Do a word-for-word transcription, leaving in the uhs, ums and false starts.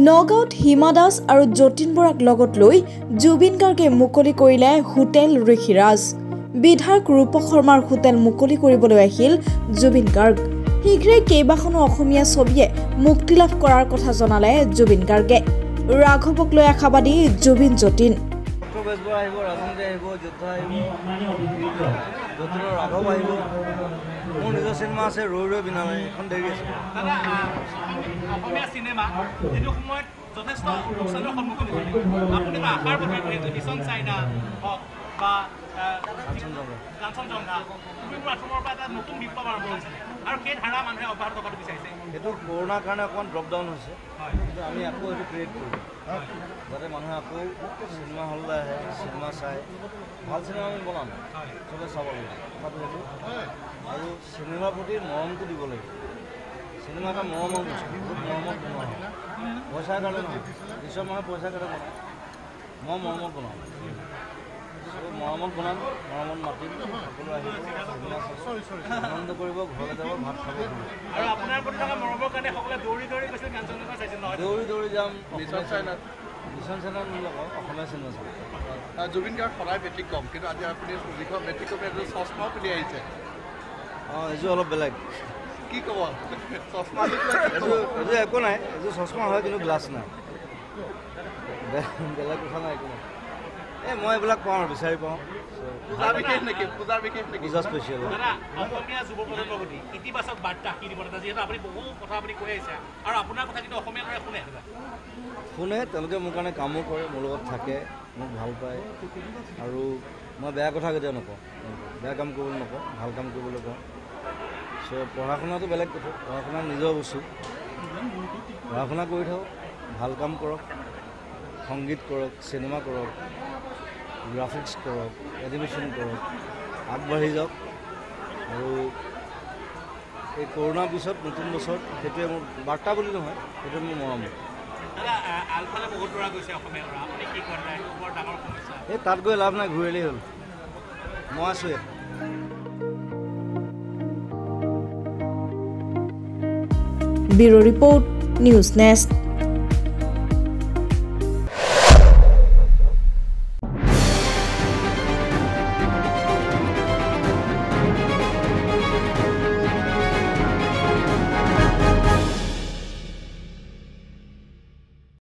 নগাঁৱত হিমা দাস আৰু যতীন বৰাক লগত লৈ জুবিন গাৰ্গে মুকলি কৰিলে হোটেল ঋষিৰাজ। বিধায়ক ৰূপক শৰ্মাৰ হোটেল মুকলি কৰিবলৈ আহিল জুবিন গাৰ্গ। শীঘ্ৰে কেইবাখনো অসমীয়া ছবিয়ে মুক্তি লাভ কৰাৰ কথা জনালে জুবিন গাৰ্গে। ৰাঘৱক লৈ আশাবাদী জুবিন যতীন। মোৰ নিজৰ চিনেমা আছে ৰৈ ৰৈ বিনালে এখন দেৰি আছে। অসমীয়া চিনেমা যিটো সময়ত যথেষ্ট লোকচানৰ সন্মুখীন হৈছিল, আপুনি আশাৰ প্ৰতি মিছন চাইনা হওক বা কাঞ্চনজংঘা তুমিবোৰ আশ্ৰমৰ পৰা এটা নতুন বিপ্লৱ আৰম্ভ হৈছিলে আৰু সেই ধাৰা মানুহে অব্যাহত ৰখাটো বিচাৰিছে। সেইটো কৰোণাৰ কাৰণে অকণমান ড্ৰপ ডাউন হৈছে, কিন্তু আমি আকৌ সেইটো ক্ৰিয়েট কৰিম যাতে মানুহে আকৌ চিনেমা হললৈ আহে, চিনেমা চাই ভাল চিনেমা আমি বনাম, চবে চাব লাগিব। কথাটো সেইটো আৰু চিনেমাৰ প্ৰতি মৰমটো দিব লাগিব। চিনেমা এটা মৰমৰ বস্তু, বহুত মৰমত বনোৱা হয়, পইচাৰ কাৰণে নহয়। কিছুমান মানুহে পইচাৰ কাৰণে বনায়, মই মৰমত বনাওঁ। মৰমত বনাম, মৰমত মাতিম, সকলো আহিব, চিনেমা চাব, আনন্দ কৰিব, ঘৰলৈ যাব, ভাত খাব। আৰু আপোনাৰ প্ৰতি থকা মৰমৰ কাৰণে সকলোৱে দৌৰি দৌৰি গৈছিল কাঞ্চনজংঘা চাইছিল নহয়? দৌৰি দৌৰি যাম মিছন চাইনাত, মিছন চাইনাত নলগাওঁ, অসমীয়া চিনেমা চাম। জুবিন গাৰ্গ সদায় বেটিক কম, কিন্তু আজি আপুনি যিখন বেটিক কম এইটো চশমাও পিন্ধি আহিছে। অঁ, এইযোৰ অলপ বেলেগ। কি ক'ব চশমা? এইযোৰ এইযোৰ একো নাই, এইযোৰ চশমা হয় কিন্তু গ্লাছ নাই, বেলেগ কথা নাই, একো নাই। এই মই এইবিলাক পাওঁ আৰু বিচাৰি পাওঁ। পূজাৰ বিশেষ নেকি? পূজাৰ বিশেষ নেকি? পূজা স্পেচিয়েল। দাদা, অসমীয়া যুৱ প্ৰজন্মৰ প্ৰতি ইতিবাচক বাৰ্তা কি দিব? দাদা, যিহেতু আপুনি বহু কথা আপুনি কৈ আহিছে আৰু আপোনাৰ কথা কিন্তু অসমীয়া ল'ৰাই শুনে শুনে তেওঁলোকে মোৰ কাৰণে কামো কৰে, মোৰ লগত থাকে, মোক ভাল পায়। আৰু মই বেয়া কথা কেতিয়াও নকওঁ, বেয়া কাম কৰিবলৈ নকওঁ, ভাল কাম কৰিবলৈ কওঁ। চ' পঢ়া শুনাটো বেলেগ কথা, পঢ়া শুনা নিজৰ বস্তু, পঢ়া শুনা কৰি থাকক, ভাল কাম কৰক, সংগীত কৰক, চিনেমা কৰক, গ্ৰাফিক্স কৰক, এনিমেশ্যন কৰক, আগবাঢ়ি যাওক। আৰু এই কৰোণাৰ পিছত নতুন বছৰত সেইটোৱে মোৰ বাৰ্তা বুলি নহয়, সেইটোৱে মোৰ মৰম। এই তাত গৈ লাভ নাই, ঘূৰিলেই হ'ল, মই আছোঁ ইয়াত। Bureau report, news nest.